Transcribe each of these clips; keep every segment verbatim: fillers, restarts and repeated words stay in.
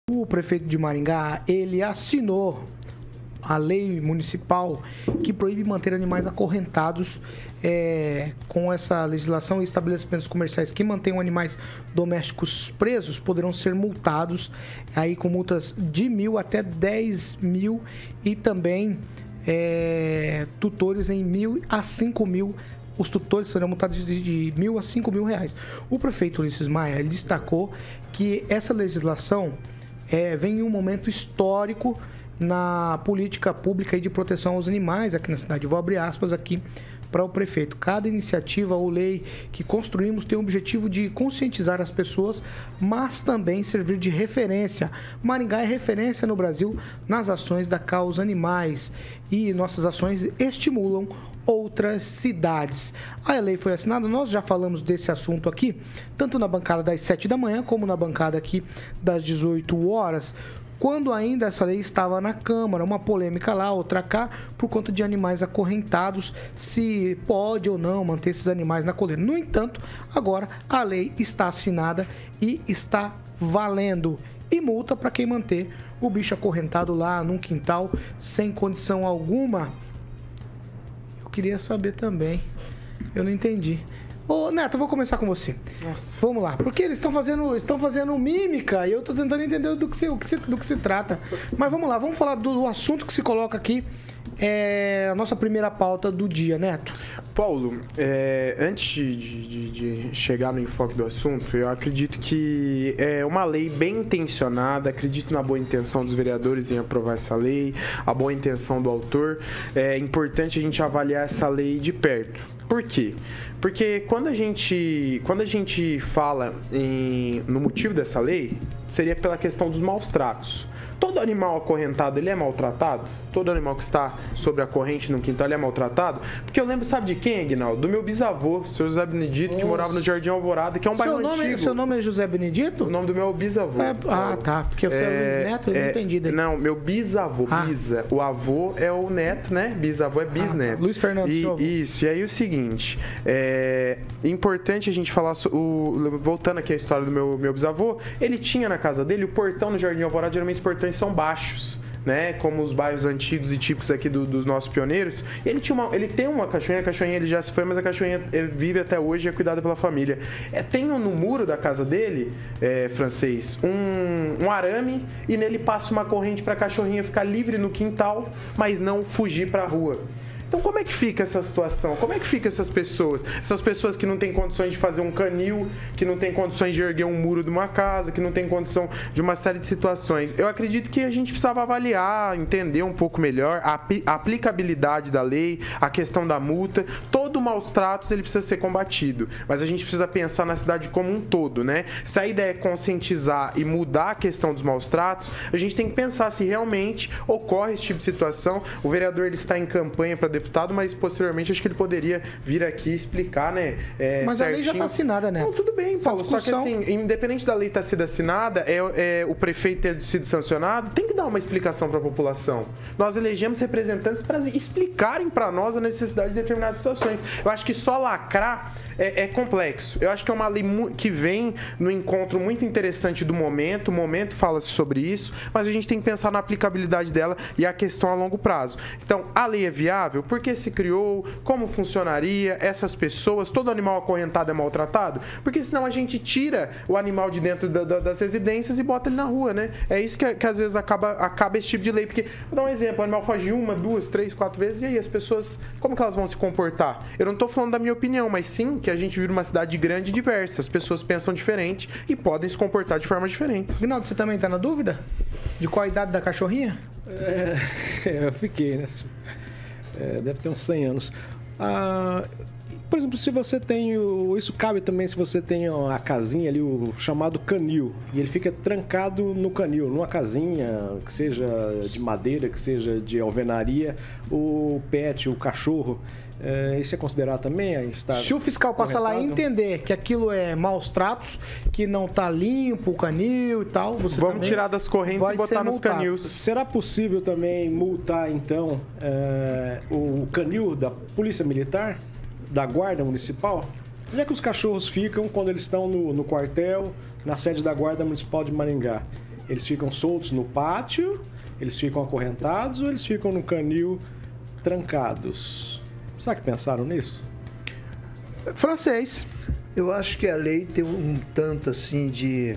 O prefeito de Maringá, ele assinou a lei municipal que proíbe manter animais acorrentados. É, com essa legislação, estabelecimentos comerciais que mantenham animais domésticos presos poderão ser multados aí com multas de mil até dez mil e também é, tutores em mil a cinco mil. Os tutores serão multados de, de mil a cinco mil reais. O prefeito Ulisses Maia, ele destacou que essa legislação é, vem em um momento histórico na política pública de proteção aos animais aqui na cidade. Vou abrir aspas aqui para o prefeito. Cada iniciativa ou lei que construímos tem o objetivo de conscientizar as pessoas, mas também servir de referência. Maringá é referência no Brasil nas ações da causa animais e nossas ações estimulam outras cidades. A lei foi assinada, nós já falamos desse assunto aqui, tanto na bancada das sete da manhã, como na bancada aqui das dezoito horas, quando ainda essa lei estava na Câmara, uma polêmica lá, outra cá, por conta de animais acorrentados, se pode ou não manter esses animais na coleira. No entanto, agora a lei está assinada e está valendo. E multa para quem manter o bicho acorrentado lá num quintal sem condição alguma. Eu queria saber também, eu não entendi. Ô, Neto, eu vou começar com você. Nossa. Vamos lá. Porque eles estão fazendo, estão fazendo mímica e eu estou tentando entender do que, se, do, que se, do que se trata. Mas vamos lá, vamos falar do, do assunto que se coloca aqui. É a nossa primeira pauta do dia, Neto. Paulo, é, antes de, de, de chegar no enfoque do assunto, eu acredito que é uma lei bem intencionada, acredito na boa intenção dos vereadores em aprovar essa lei, a boa intenção do autor. É importante a gente avaliar essa lei de perto. Por quê? Porque quando a gente, quando a gente fala em, no motivo dessa lei, seria pela questão dos maus tratos. Todo animal acorrentado, ele é maltratado? Todo animal que está sobre a corrente no quintal, ele é maltratado? Porque eu lembro, sabe de quem, Aguinaldo? Do meu bisavô, o senhor José Benedito, que morava no Jardim Alvorada, que é um seu bairro nome, antigo. Seu nome é José Benedito? O nome do meu bisavô. É, ah, tá. Porque o seu é Luiz Neto, eu é, não entendi daí. Não, meu bisavô, ah. bisa. O avô é o neto, né? Bisavô é bisneto. Ah, tá. Luiz Fernando, e, seu avô. Isso, e aí o seguinte, é importante a gente falar, o, voltando aqui a história do meu, meu bisavô, ele tinha na casa dele, o portão no Jardim Alvorada, geralmente os portões são baixos, né, como os bairros antigos e típicos aqui do, dos nossos pioneiros. Ele, tinha uma, ele tem uma cachorrinha, a cachorrinha ele já se foi, mas a cachorrinha vive até hoje e é cuidada pela família. É, tem no muro da casa dele, é, francês, um, um arame e nele passa uma corrente para a cachorrinha ficar livre no quintal, mas não fugir para a rua. Então, como é que fica essa situação? Como é que fica essas pessoas? Essas pessoas que não têm condições de fazer um canil, que não têm condições de erguer um muro de uma casa, que não têm condição de uma série de situações. Eu acredito que a gente precisava avaliar, entender um pouco melhor a aplicabilidade da lei, a questão da multa. Todo maus tratos ele precisa ser combatido, mas a gente precisa pensar na cidade como um todo, né? Se a ideia é conscientizar e mudar a questão dos maus tratos, a gente tem que pensar se realmente ocorre esse tipo de situação. O vereador ele está em campanha para deputado, mas posteriormente acho que ele poderia vir aqui explicar, né? É, mas certinho. A lei já está assinada, né? Não, tudo bem, Paulo. Só que assim, independente da lei estar sido assinada, é, é o prefeito ter sido sancionado, tem que dar uma explicação para a população. Nós elegemos representantes para explicarem para nós a necessidade de determinadas situações. Eu acho que só lacrar é, é complexo. Eu acho que é uma lei que vem no encontro muito interessante do momento. O momento fala-se sobre isso, mas a gente tem que pensar na aplicabilidade dela e a questão a longo prazo. Então, a lei é viável? Por que se criou? Como funcionaria? Essas pessoas, todo animal acorrentado é maltratado? Porque senão a gente tira o animal de dentro da, da, das residências e bota ele na rua, né? É isso que, que às vezes acaba, acaba esse tipo de lei. Porque, vou dar um exemplo, o animal foge uma, duas, três, quatro vezes, e aí as pessoas, como que elas vão se comportar? Eu não estou falando da minha opinião, mas sim que a gente vive uma cidade grande e diversa. As pessoas pensam diferente e podem se comportar de formas diferentes. Rinaldo, você também está na dúvida? De qual a idade da cachorrinha? É, eu fiquei, né? É, deve ter uns cem anos. Ah, por exemplo, se você tem o... Isso cabe também se você tem a casinha ali, o chamado canil, e ele fica trancado no canil, numa casinha, que seja de madeira, que seja de alvenaria, o pet, o cachorro, é, isso é considerado também? Está se o fiscal passar lá e entender que aquilo é maus tratos, que não está limpo o canil e tal, você vamos tirar das correntes e botar nos canil. Será possível também multar, então, é, o canil da Polícia Militar, da Guarda Municipal? Onde é que os cachorros ficam quando eles estão no, no quartel, na sede da Guarda Municipal de Maringá? Eles ficam soltos no pátio, eles ficam acorrentados ou eles ficam no canil trancados? Será que pensaram nisso? Francês. Eu acho que a lei tem um tanto assim de,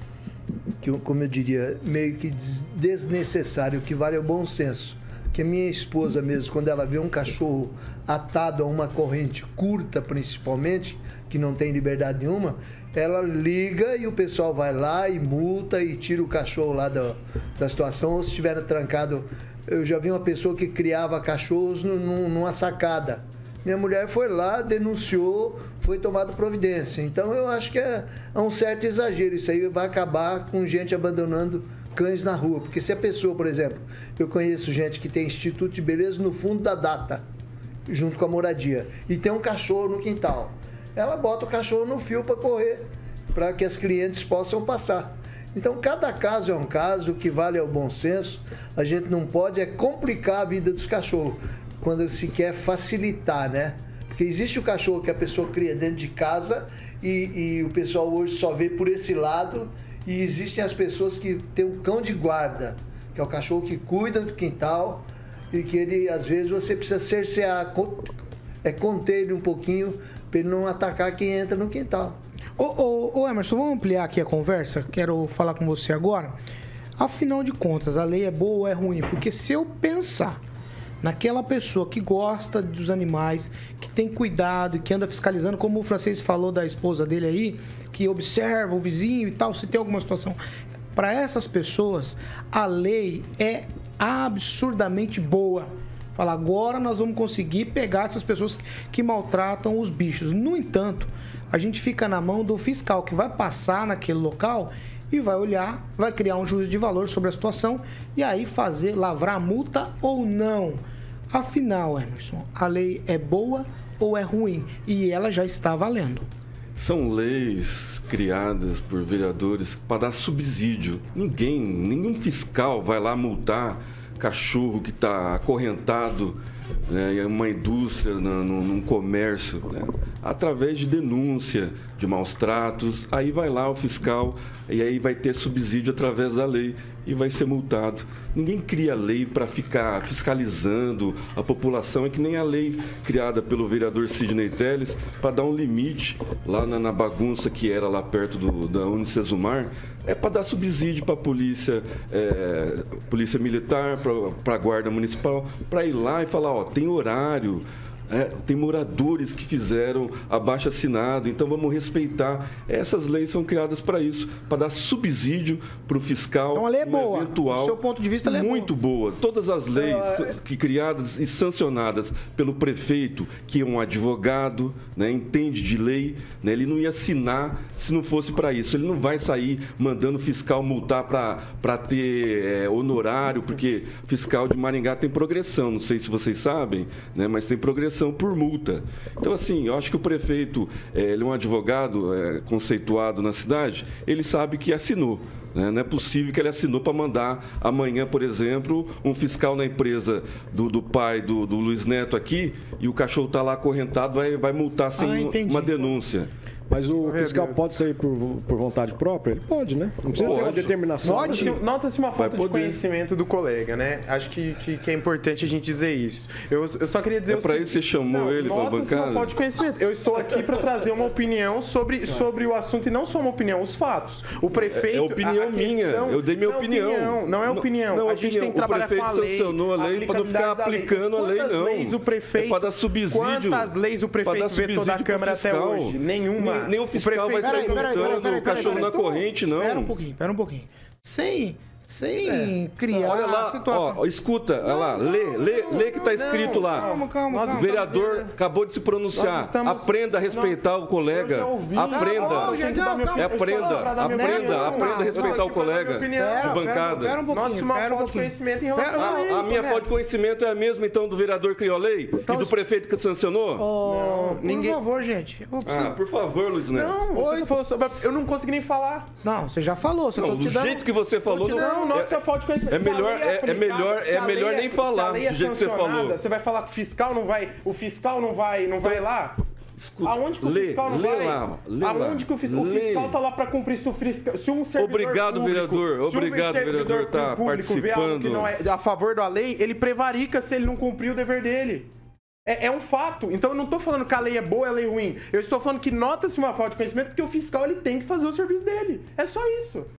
que, como eu diria, meio que desnecessário, o que vale é o bom senso. Que a minha esposa mesmo, quando ela vê um cachorro atado a uma corrente curta, principalmente, que não tem liberdade nenhuma, ela liga e o pessoal vai lá e multa e tira o cachorro lá da, da situação. Ou se estiver trancado, eu já vi uma pessoa que criava cachorros num, numa sacada. Minha mulher foi lá, denunciou, foi tomada providência. Então eu acho que é, é um certo exagero. Isso aí vai acabar com gente abandonando cães na rua. Porque se a pessoa, por exemplo, eu conheço gente que tem instituto de beleza no fundo da data, junto com a moradia, e tem um cachorro no quintal. Ela bota o cachorro no fio para correr, para que as clientes possam passar. Então, cada caso é um caso, o que vale é o bom senso. A gente não pode é complicar a vida dos cachorros, quando se quer facilitar, né? Porque existe o cachorro que a pessoa cria dentro de casa e, e o pessoal hoje só vê por esse lado, e existem as pessoas que têm um cão de guarda, que é o cachorro que cuida do quintal e que ele, às vezes, você precisa cercear, é conter ele um pouquinho para ele não atacar quem entra no quintal. Ô, ô, ô Emerson, vamos ampliar aqui a conversa? Quero falar com você agora. Afinal de contas, a lei é boa ou é ruim? Porque se eu pensar naquela pessoa que gosta dos animais, que tem cuidado e que anda fiscalizando, como o Francês falou da esposa dele aí, que observa o vizinho e tal, se tem alguma situação. Para essas pessoas, a lei é absurdamente boa. Fala, agora nós vamos conseguir pegar essas pessoas que maltratam os bichos. No entanto, a gente fica na mão do fiscal que vai passar naquele local e vai olhar, vai criar um juízo de valor sobre a situação e aí fazer, lavrar a multa ou não. Afinal, Emerson, a lei é boa ou é ruim? E ela já está valendo. São leis criadas por vereadores para dar subsídio. Ninguém, nenhum fiscal vai lá multar cachorro que está acorrentado, né, em uma indústria, num, num comércio, né, através de denúncia de maus tratos. Aí vai lá o fiscal e aí vai ter subsídio através da lei e vai ser multado. Ninguém cria lei para ficar fiscalizando a população. É que nem a lei criada pelo vereador Sidney Telles para dar um limite lá na, na bagunça que era lá perto do, da Unicesumar. É para dar subsídio para a polícia, é, polícia militar, para a guarda municipal, para ir lá e falar, ó, tem horário. É, tem moradores que fizeram abaixo-assinado, então vamos respeitar. Essas leis são criadas para isso, para dar subsídio para o fiscal. Então a lei é boa. Eventual, do seu ponto de vista, ela é muito boa. Todas as leis que criadas e sancionadas pelo prefeito, que é um advogado, né, entende de lei, né, ele não ia assinar se não fosse para isso. Ele não vai sair mandando o fiscal multar para ter é, honorário, porque fiscal de Maringá tem progressão, não sei se vocês sabem, né, mas tem progressão por multa. Então, assim, eu acho que o prefeito, é, ele é um advogado é, conceituado na cidade, ele sabe que assinou. Né? Não é possível que ele assinou para mandar amanhã, por exemplo, um fiscal na empresa do, do pai do, do Luiz Neto aqui e o cachorro está lá acorrentado, vai, vai multar sem ah, uma denúncia. Mas o fiscal pode sair por, por vontade própria? Ele pode, né? Não precisa ter uma determinação. Nota-se nota-se uma falta de conhecimento do colega, né? Acho que, que, que é importante a gente dizer isso. Eu, eu só queria dizer... É para isso que você chamou não, ele para a bancada? Nota-se uma falta de conhecimento. Eu estou aqui para trazer uma opinião sobre, sobre o assunto e não só uma opinião, os fatos. O prefeito... É opinião a, a minha. Eu dei minha não, opinião. opinião. Não é opinião. Não, a gente opinião. tem que trabalhar com a lei. O prefeito sancionou a lei para não ficar aplicando a lei, não. Leis o prefeito, é para dar subsídio. Quantas leis o prefeito vetou da Câmara até hoje? Nenhuma. Nem, nem o fiscal vai sair multando o cachorro na corrente, não. Espera um pouquinho, espera um pouquinho. Sem... Sem é. criar olha lá, a situação. Ó, escuta, olha lá, lê, lê, lê o que está escrito não, lá. Calma, calma, o vereador calma. acabou de se pronunciar. Estamos... Aprenda a respeitar nós... o colega. Aprenda. Calma, calma, aprenda, aprenda, aprenda a respeitar o colega de bancada. Espera um pouquinho. Nossa, uma falta de conhecimento em relação a lei. A minha falta de conhecimento é a mesma, então, do vereador que criou a lei e do prefeito que sancionou? Por favor, gente. Por favor, Luiz Neto. Não, você falou sobre... Eu não consegui nem falar. Não, você já falou. Do jeito que você falou, não. Não, nossa, falta de conhecimento. É melhor, é, é melhor, é melhor nem falar do jeito que você falou. Você vai falar que o fiscal não vai, o fiscal não vai, não vai lá? Escuta, Aonde que o lê, fiscal não lê vai? lá, lê Aonde lá. que o fiscal, Lê. o fiscal tá lá para cumprir se o, fiscal, se um servidor Obrigado, público, vereador. se um Obrigado, servidor vereador, tá público vê algo que participando. não é a favor da lei, ele prevarica se ele não cumprir o dever dele. É, é um fato. Então eu não estou falando que a lei é boa, a lei é ruim. Eu estou falando que nota-se uma falta de conhecimento porque o fiscal ele tem que fazer o serviço dele. É só isso.